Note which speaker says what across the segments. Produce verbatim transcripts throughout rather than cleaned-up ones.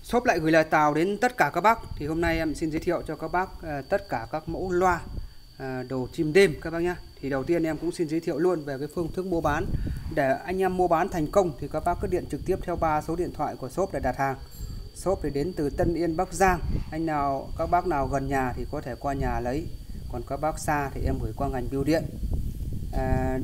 Speaker 1: Shop lại gửi lời chào đến tất cả các bác. Thì hôm nay em xin giới thiệu cho các bác uh, tất cả các mẫu loa uh, đồ chim đêm các bác nhé. Thì đầu tiên em cũng xin giới thiệu luôn về cái phương thức mua bán. Để anh em mua bán thành công thì các bác cứ điện trực tiếp theo ba số điện thoại của shop để đặt hàng. Shop thì đến từ Tân Yên, Bắc Giang. Anh nào các bác nào gần nhà thì có thể qua nhà lấy. Còn các bác xa thì em gửi qua ngành bưu điện. Uh,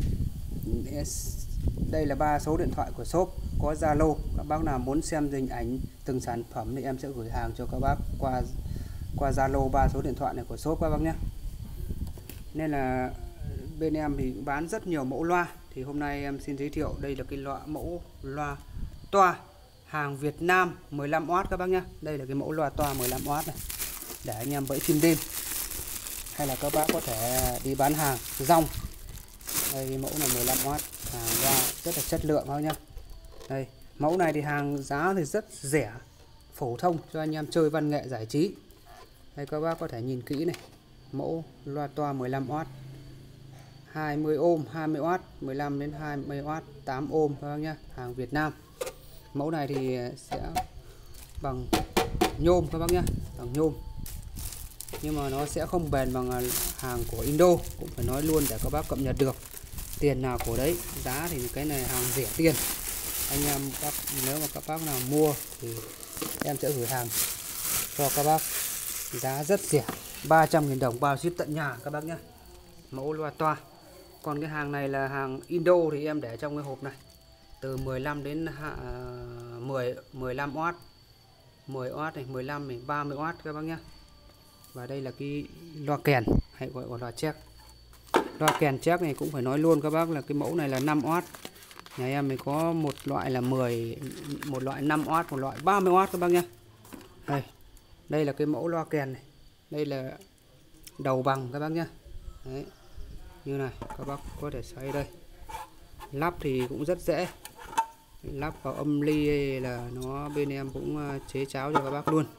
Speaker 1: đây là ba số điện thoại của shop. Có Zalo, các bác nào muốn xem hình ảnh từng sản phẩm thì em sẽ gửi hàng cho các bác qua qua Zalo ba số điện thoại này của shop các bác nhé. Nên là bên em thì bán rất nhiều mẫu loa. Thì hôm nay em xin giới thiệu đây là cái loại mẫu loa toa hàng Việt Nam mười lăm oát các bác nhé. Đây là cái mẫu loa toa mười lăm oát này để anh em bẫy chim đêm, hay là các bác có thể đi bán hàng rong. Đây cái mẫu này mười lăm oát, hàng loa rất là chất lượng thôi nhá. Đây, mẫu này thì hàng giá thì rất rẻ, phổ thông cho anh em chơi văn nghệ giải trí. Đây các bác có thể nhìn kỹ này, mẫu loa toa mười lăm oát, hai mươi ôm, hai mươi oát, mười lăm đến hai mươi oát, tám ôm các bác nhá, hàng Việt Nam. Mẫu này thì sẽ bằng nhôm các bác nhá, bằng nhôm. Nhưng mà nó sẽ không bền bằng hàng của Indo, cũng phải nói luôn để các bác cập nhật được. Tiền nào của đấy, giá thì cái này hàng rẻ tiền. Anh em các nếu mà các bác nào mua thì em sẽ gửi hàng cho các bác giá rất rẻ, ba trăm nghìn đồng bao ship tận nhà các bác nhé. Mẫu loa toa. Còn cái hàng này là hàng Indo thì em để trong cái hộp này, từ mười lăm đến mười, mười lăm oát, mười oát này, mười lăm này, ba mươi oát các bác nhé. Và đây là cái loa kèn hay gọi là loa check. Loa kèn check này cũng phải nói luôn các bác là cái mẫu này là năm oát. Nhà em thì có một loại là mười, một loại năm oát, một loại ba mươi oát các bác nhé. Đây, đây là cái mẫu loa kèn này. Đây là đầu bằng các bác nhé. Đấy, như này các bác có thể xoay đây. Lắp thì cũng rất dễ. Lắp vào âm ly là nó bên em cũng chế cháo cho các bác luôn.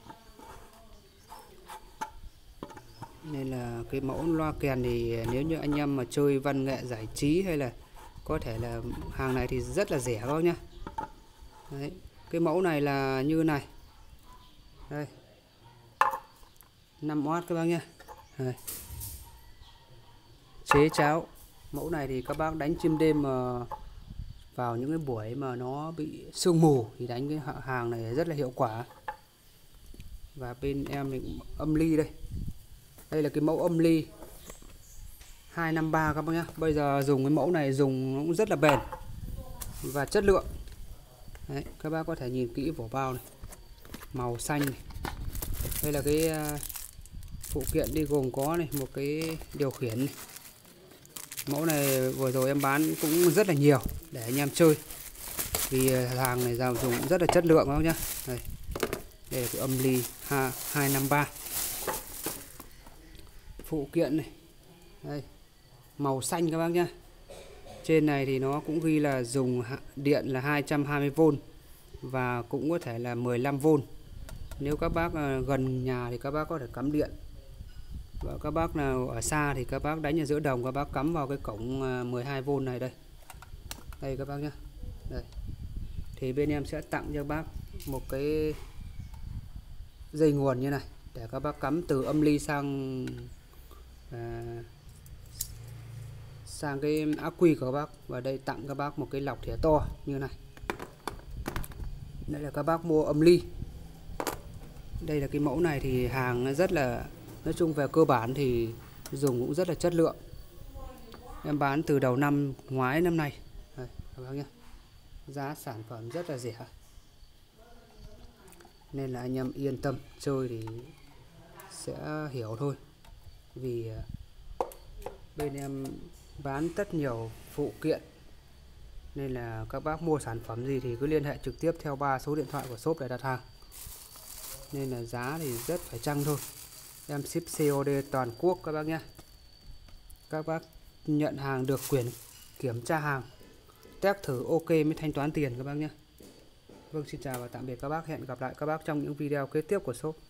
Speaker 1: Nên là cái mẫu loa kèn thì nếu như anh em mà chơi văn nghệ giải trí hay là có thể là hàng này thì rất là rẻ các bác nhá. Đấy, cái mẫu này là như này. Đây. năm oát các bác nhá. Đây. Chế cháo. Mẫu này thì các bác đánh chim đêm mà vào những cái buổi mà nó bị sương mù thì đánh cái hàng này rất là hiệu quả. Và bên em thì cũng âm ly đây. Đây là cái mẫu âm ly hai năm ba các bác nhá. Bây giờ dùng cái mẫu này dùng nó cũng rất là bền và chất lượng. Đấy, các bác có thể nhìn kỹ vỏ bao này, màu xanh này. Đây là cái phụ kiện đi gồm có này, một cái điều khiển này. Mẫu này vừa rồi em bán cũng rất là nhiều để anh em chơi. Vì hàng này giao dùng rất là chất lượng các bác nhá. Đây, đây là cái âm ly hai năm ba. Phụ kiện này. Đây, màu xanh các bác nhá. Trên này thì nó cũng ghi là dùng điện là hai trăm hai mươi vôn và cũng có thể là mười lăm vôn. Nếu các bác gần nhà thì các bác có thể cắm điện. Và các bác nào ở xa thì các bác đánh ở giữa đồng, các bác cắm vào cái cổng mười hai vôn này đây. Đây các bác nhá. Đây. Thì bên em sẽ tặng cho bác một cái dây nguồn như này để các bác cắm từ âm ly sang à, sang cái ắc quy của các bác. Và đây tặng các bác một cái lọc thìa to như này. Đây là các bác mua âm ly. Đây là cái mẫu này thì hàng nó rất là, nói chung về cơ bản thì dùng cũng rất là chất lượng. Em bán từ đầu năm ngoái năm nay. Đây, các bác nhé. Giá sản phẩm rất là rẻ. Nên là anh em yên tâm chơi thì sẽ hiểu thôi. Vì bên em bán rất nhiều phụ kiện. Nên là các bác mua sản phẩm gì thì cứ liên hệ trực tiếp theo ba số điện thoại của shop để đặt hàng. Nên là giá thì rất phải chăng thôi. Em ship xê ô đê toàn quốc các bác nhé. Các bác nhận hàng được quyền kiểm tra hàng, test thử ok mới thanh toán tiền các bác nhé. Vâng, xin chào và tạm biệt các bác. Hẹn gặp lại các bác trong những video kế tiếp của shop.